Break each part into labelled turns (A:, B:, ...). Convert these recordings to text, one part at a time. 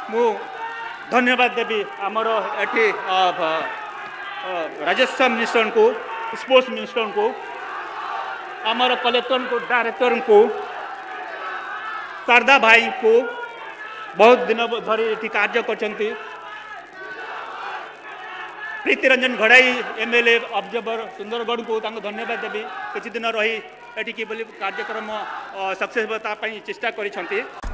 A: मु धन्यवाद देवी आमर एटी राजस्व मिनिस्टर को, स्पोर्ट्स मिनिस्टर को, आमर कलेक्टर को, डायरेक्टर को, शारदा भाई को बहुत दिन धरी ये कार्य करछंती। प्रीति रंजन घड़ाई एमएलए ऑब्जर्वर सुंदरगढ़ को धन्यवाद देवी किसी दिन रही एटी कि कार्यक्रम सक्सेस चेष्टा करिछंती।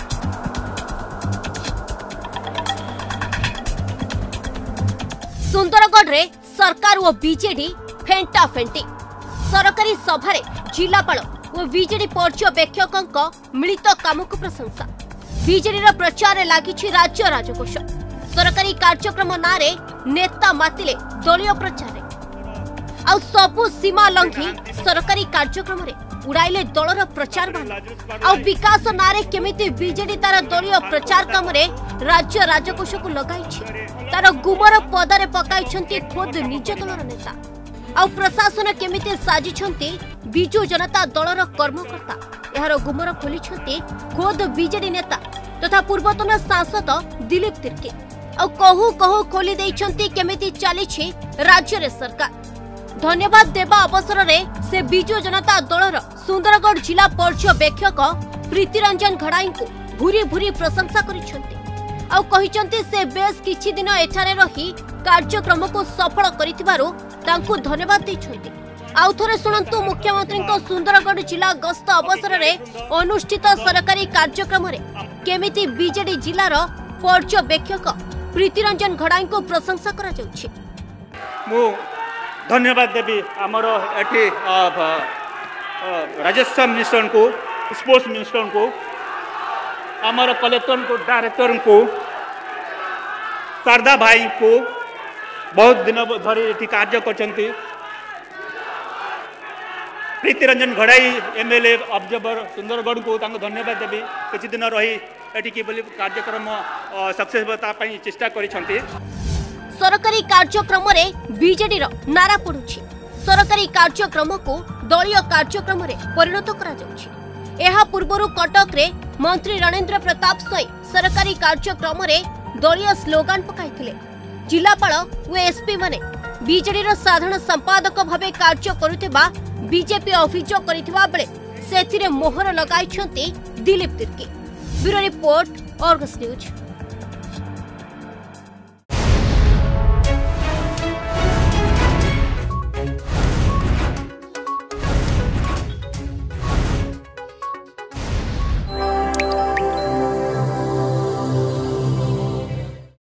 B: सुंदरगढ़ रे सरकार और बीजेडी फेंटा फेंटी सरकारी सभारे जिलापाल और बीजेडी पर्यवेक्षक मिलित काम को प्रशंसा। बीजेडी प्रचार लगी राज्य राजकोष सरकारी कार्यक्रम नारे नेता मातिले दलीय प्रचार आ सबु सीमा लंघी सरकारी कार्यक्रम उड़ाइले दलर प्रचार आ विकास नारे केमिति बीजेडी तार दलीय प्रचार काम राज्य राजकोष को लगाई तार गुमर पदारे पकाई खोद निज दलर नेता आ प्रशासन केमिति साजिछंती बिजु जनता दलर कर्मकर्ता यार गुमर खोली खोद बीजेडी नेता तथा पूर्वतन सांसद दिलीप तिर्की आ कहू कहू खोली देइछंती केमिति चली राज्य रे सरकार। धन्यवाद देवा अवसर रे से बिजु जनता दलर सुंदरगढ़ जिला पर्यवेक्षक प्रीति रंजन घड़ाई को भूरी भूरी प्रशंसा करिछंती आ कहिछंती से बेस किछि दिन एठारे रही कार्यक्रम को सफल करिथिबारु तांकु धन्यवाद दैछंती। आउ थरे सुनंतु मुख्यमंत्री को सुंदरगढ़ जिला गस्त अवसर रे अनुष्ठित सरकारी कार्यक्रम रे केमिति बीजेडी जिलार पर्यवेक्षक प्रीति रंजन घड़ाई को प्रशंसा करा जाउछि।
A: मु धन्यवाद देवी आमर एटी राजस्व मिनिस्टर को, स्पोर्ट्स मिनिस्टर को, आमर कलेक्टर को, डायरेक्टर को, शारदा भाई को बहुत दिन धरी ये कार्य करछंती। प्रीति रंजन घड़ाई एमएलए ऑब्जर्वर सुंदरगढ़ को धन्यवाद देवी किसी दिन रही एटी कि कार्यक्रम सक्सेस चेष्टा करिछंती।
B: सरकारी कार्यक्रम रे बीजेडी नारा पड़ुछि सरकारी कार्यक्रम को दलीय कार्यक्रम रे परिणत करा जाउछि। एहा पूर्वरु कटक रे मंत्री रणेंद्र प्रताप स्वयं सरकारी कार्यक्रम रे दलीय स्लोगान पकाइथिले। जिलापाल और एसपी माने बीजेडी साधारण संपादक भावे कार्य करुथिबा बीजेपी अभियोग करिथिबा बेले सेथिरे मोहर लगाइछंती Dilip Tirkey. Bureau report, Argus news.